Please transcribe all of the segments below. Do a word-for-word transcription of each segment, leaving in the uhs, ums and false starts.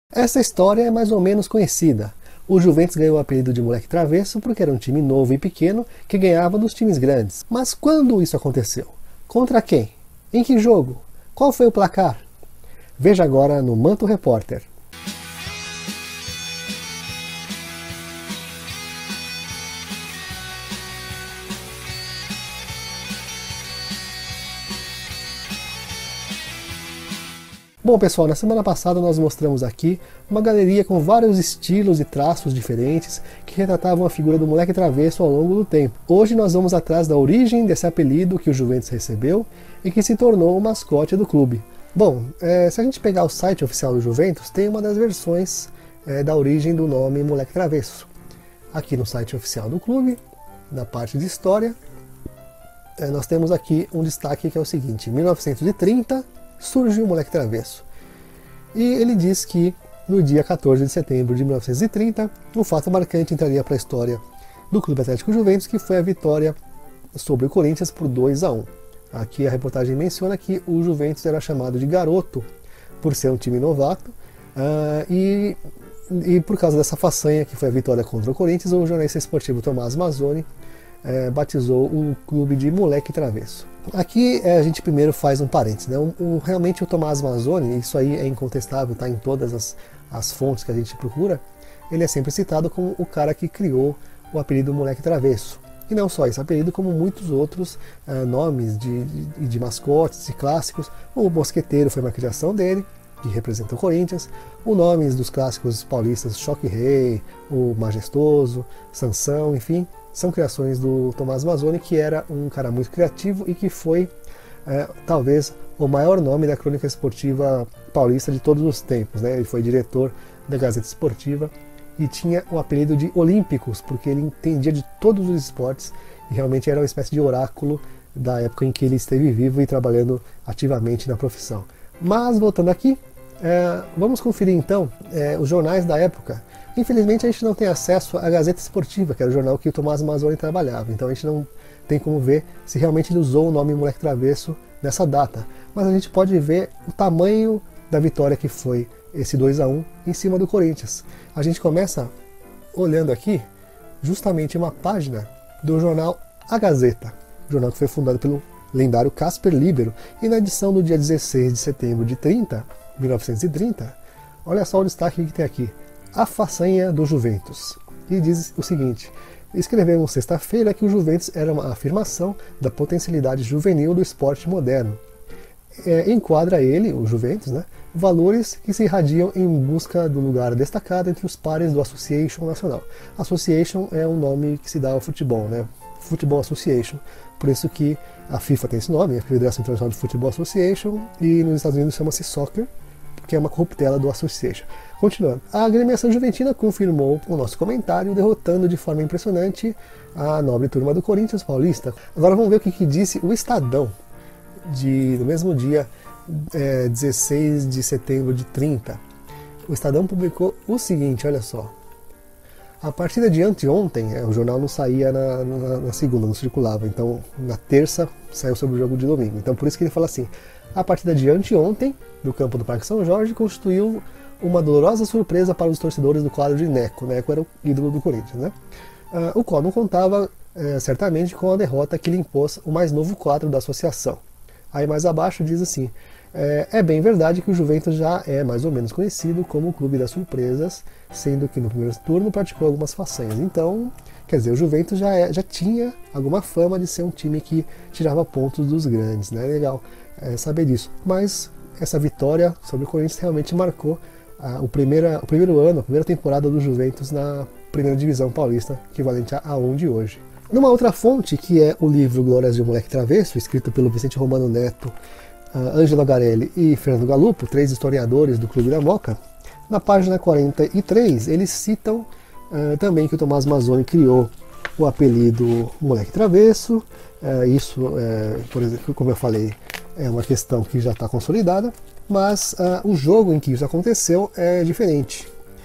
Essa história é mais ou menos conhecida. O Juventus ganhou o apelido de moleque travesso porque era um time novo e pequeno que ganhava dos times grandes. Mas quando isso aconteceu? Contra quem? Em que jogo? Qual foi o placar? Veja agora no Manto Repórter. Bom pessoal, na semana passada nós mostramos aqui uma galeria com vários estilos e traços diferentes que retratavam a figura do moleque travesso ao longo do tempo. Hoje nós vamos atrás da origem desse apelido que o Juventus recebeu e que se tornou o mascote do clube. Bom, é, se a gente pegar o site oficial do Juventus, tem uma das versões é, da origem do nome moleque travesso. Aqui no site oficial do clube, na parte de história, é, nós temos aqui um destaque que é o seguinte: em mil novecentos e trinta surge o moleque travesso. E ele diz que no dia quatorze de setembro de mil novecentos e trinta, um fato marcante entraria para a história do Clube Atlético Juventus, que foi a vitória sobre o Corinthians por dois a um. Aqui a reportagem menciona que o Juventus era chamado de garoto por ser um time novato, uh, e, e por causa dessa façanha que foi a vitória contra o Corinthians, o jornalista esportivo Tomás Mazzoni É, batizou o clube de moleque travesso. Aqui é, a gente primeiro faz um parênteses, né? um, um, realmente o Tomás Mazzoni, isso aí é incontestável, está em todas as, as fontes que a gente procura, ele é sempre citado como o cara que criou o apelido moleque travesso. E não só esse apelido, como muitos outros é, nomes de, de, de mascotes e clássicos. O Mosqueteiro foi uma criação dele, que representa o Corinthians. Os nomes dos clássicos paulistas, Choque Rei, o Majestoso, Sansão, enfim, são criações do Tomás Mazzoni, que era um cara muito criativo e que foi é, talvez o maior nome da crônica esportiva paulista de todos os tempos, né? Ele foi diretor da Gazeta Esportiva e tinha o apelido de Olímpicos, porque ele entendia de todos os esportes e realmente era uma espécie de oráculo da época em que ele esteve vivo e trabalhando ativamente na profissão. Mas voltando aqui, é, vamos conferir então é, os jornais da época. Infelizmente a gente não tem acesso à Gazeta Esportiva, que era o jornal que o Tomás Mazzoni trabalhava, então a gente não tem como ver se realmente ele usou o nome moleque travesso nessa data, mas a gente pode ver o tamanho da vitória que foi esse dois a um em cima do Corinthians. A gente começa olhando aqui justamente uma página do jornal A Gazeta, jornal que foi fundado pelo lendário Casper Libero, e na edição do dia dezesseis de setembro de mil novecentos e trinta, olha só o destaque que tem aqui: a façanha do Juventus. E diz o seguinte: escrevemos sexta-feira que o Juventus era uma afirmação da potencialidade juvenil do esporte moderno. É, enquadra ele, o Juventus, né, valores que se irradiam em busca do lugar destacado entre os pares do Association Nacional. Association é um nome que se dá ao futebol, né? Football Association. Por isso que a FIFA tem esse nome, a Federação Internacional de Football Association, e nos Estados Unidos chama-se Soccer, que é uma corruptela do Association. Continuando, a agremiação juventina confirmou o nosso comentário, derrotando de forma impressionante a nobre turma do Corinthians paulista. Agora vamos ver o que, que disse o Estadão, de, no mesmo dia, é, dezesseis de setembro de trinta. O Estadão publicou o seguinte, olha só: a partida de anteontem, é, o jornal não saía na, na, na segunda, não circulava, então na terça saiu sobre o jogo de domingo. Então por isso que ele fala assim: a partida de anteontem, do campo do Parque São Jorge, constituiu uma dolorosa surpresa para os torcedores do quadro de Neco. Neco era o ídolo do Corinthians, né? Uh, o qual não contava uh, certamente com a derrota que lhe impôs o mais novo quadro da associação. Aí mais abaixo diz assim: é, é bem verdade que o Juventus já é mais ou menos conhecido como o clube das surpresas, sendo que no primeiro turno praticou algumas façanhas. Então, quer dizer, o Juventus já, é, já tinha alguma fama de ser um time que tirava pontos dos grandes, né? Legal é, saber disso. Mas essa vitória sobre o Corinthians realmente marcou a, o, primeira, o primeiro ano, a primeira temporada do Juventus na primeira divisão paulista, equivalente a A um de hoje. Numa outra fonte, que é o livro Glórias de um Moleque Travesso, escrito pelo Vicente Romano Neto, Ângelo Garelli e Fernando Galupo, três historiadores do Clube da Moca, na página quarenta e três, eles citam uh, também que o Tomás Mazzoni criou o apelido Moleque Travesso. Uh, isso, uh, por exemplo, como eu falei, é uma questão que já está consolidada, mas uh, o jogo em que isso aconteceu é diferente.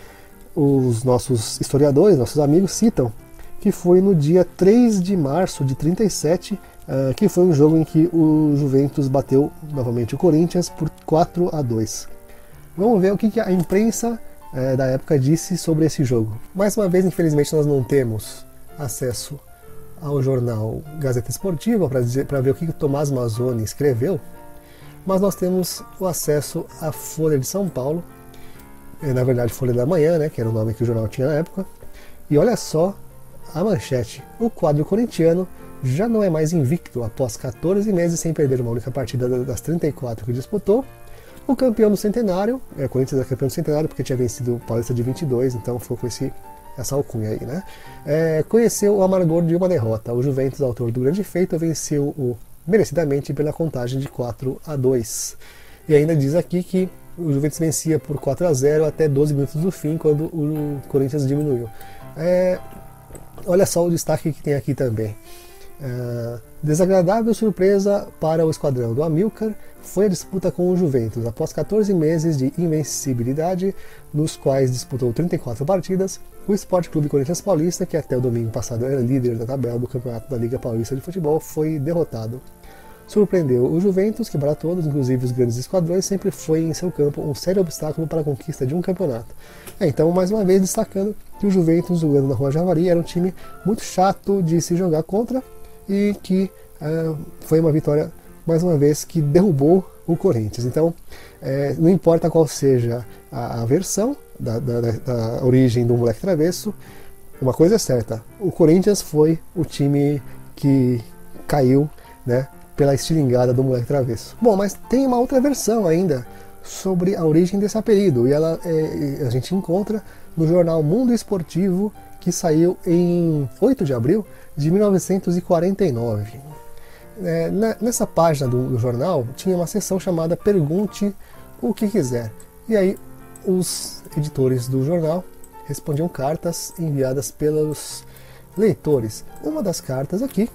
Os nossos historiadores, nossos amigos, citam que foi no dia três de março de trinta e sete, uh, que foi um jogo em que o Juventus bateu novamente o Corinthians por quatro a dois. Vamos ver o que a imprensa é, da época disse sobre esse jogo. Mais uma vez, infelizmente, nós não temos acesso ao jornal Gazeta Esportiva para ver o que o Tomás Mazzoni escreveu, mas nós temos o acesso à Folha de São Paulo, na verdade Folha da Manhã, né, que era o nome que o jornal tinha na época, e olha só a manchete: o quadro corintiano já não é mais invicto após quatorze meses sem perder uma única partida das trinta e quatro que disputou. O campeão do centenário, é, o Corinthians é campeão do centenário porque tinha vencido o Paulista de vinte e dois, então ficou com esse, essa alcunha aí, né? É, conheceu o amargor de uma derrota. O Juventus, autor do grande feito, venceu o merecidamente pela contagem de quatro a dois. E ainda diz aqui que o Juventus vencia por quatro a zero até doze minutos do fim, quando o Corinthians diminuiu. É, olha só o destaque que tem aqui também. Uh, desagradável surpresa para o esquadrão do Amilcar foi a disputa com o Juventus. Após quatorze meses de invencibilidade, nos quais disputou trinta e quatro partidas, o Sport Clube Corinthians Paulista, que até o domingo passado era líder da tabela do Campeonato da Liga Paulista de Futebol, foi derrotado. Surpreendeu o Juventus, que para todos, inclusive os grandes esquadrões, sempre foi em seu campo um sério obstáculo para a conquista de um campeonato. É, então, mais uma vez, destacando que o Juventus, jogando na Rua Javari, era um time muito chato de se jogar contra, e que uh, foi uma vitória, mais uma vez, que derrubou o Corinthians. Então, é, não importa qual seja a, a versão da, da, da origem do moleque travesso, uma coisa é certa: o Corinthians foi o time que caiu, né, pela estilingada do moleque travesso. Bom, mas tem uma outra versão ainda sobre a origem desse apelido, e ela é, a gente encontra no jornal Mundo Esportivo, que saiu em oito de abril de mil novecentos e quarenta e nove. É, nessa página do, do jornal tinha uma seção chamada Pergunte o que quiser. E aí os editores do jornal respondiam cartas enviadas pelos leitores. Uma das cartas aqui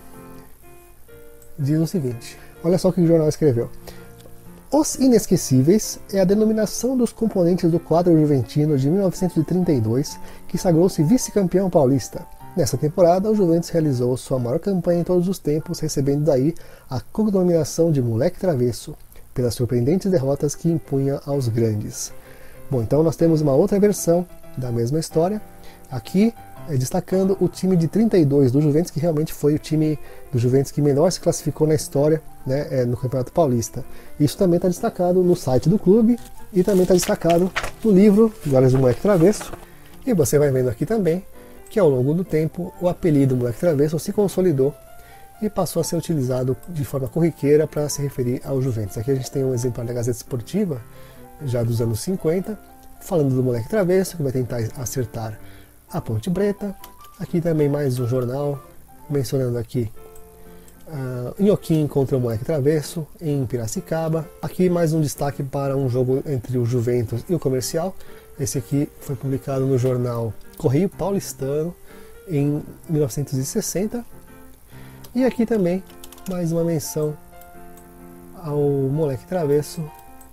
diz o seguinte: olha só o que o jornal escreveu. Os Inesquecíveis é a denominação dos componentes do quadro juventino de mil novecentos e trinta e dois, que sagrou-se vice-campeão paulista. Nessa temporada, o Juventus realizou sua maior campanha em todos os tempos, recebendo daí a cognominação de moleque travesso, pelas surpreendentes derrotas que impunha aos grandes. Bom, então nós temos uma outra versão da mesma história, aqui é, destacando o time de trinta e dois do Juventus, que realmente foi o time do Juventus que melhor se classificou na história, né, é, no Campeonato Paulista. Isso também está destacado no site do clube e também está destacado no livro Glórias do Moleque Travesso. E você vai vendo aqui também que ao longo do tempo o apelido Moleque Travesso se consolidou e passou a ser utilizado de forma corriqueira para se referir ao Juventus. Aqui a gente tem um exemplar da Gazeta Esportiva, já dos anos cinquenta, falando do Moleque Travesso, que vai tentar acertar a Ponte Preta. Aqui também mais um jornal mencionando aqui uh, Inhoquim contra o Moleque Travesso em Piracicaba. Aqui mais um destaque para um jogo entre o Juventus e o Comercial. Esse aqui foi publicado no jornal Correio Paulistano em mil novecentos e sessenta. E aqui também mais uma menção ao Moleque Travesso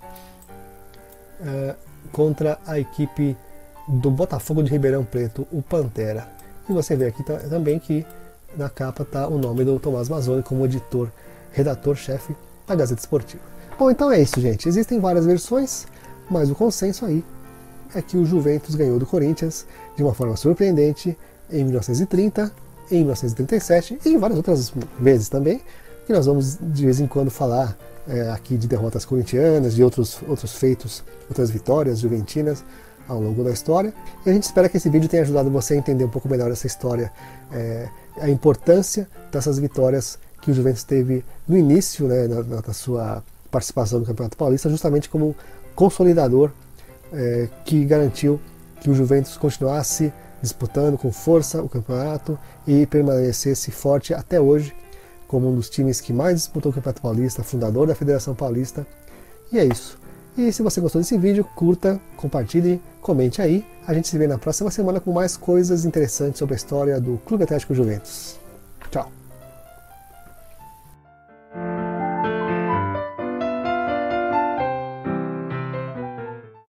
uh, contra a equipe do Botafogo de Ribeirão Preto, o Pantera. E você vê aqui também que na capa está o nome do Tomás Mazzoni como editor, redator-chefe da Gazeta Esportiva. Bom, então é isso, gente. Existem várias versões, mas o consenso aí é que o Juventus ganhou do Corinthians de uma forma surpreendente em mil novecentos e trinta, em mil novecentos e trinta e sete e em várias outras vezes também, que nós vamos de vez em quando falar é, aqui de derrotas corintianas, de outros, outros feitos, outras vitórias juventinas ao longo da história. E a gente espera que esse vídeo tenha ajudado você a entender um pouco melhor essa história, é, a importância dessas vitórias que o Juventus teve no início, né, na, na sua participação no Campeonato Paulista, justamente como consolidador é, que garantiu que o Juventus continuasse disputando com força o campeonato e permanecesse forte até hoje como um dos times que mais disputou o Campeonato Paulista, fundador da Federação Paulista. E é isso. E se você gostou desse vídeo, curta, compartilhe, comente aí. A gente se vê na próxima semana com mais coisas interessantes sobre a história do Clube Atlético Juventus. Tchau!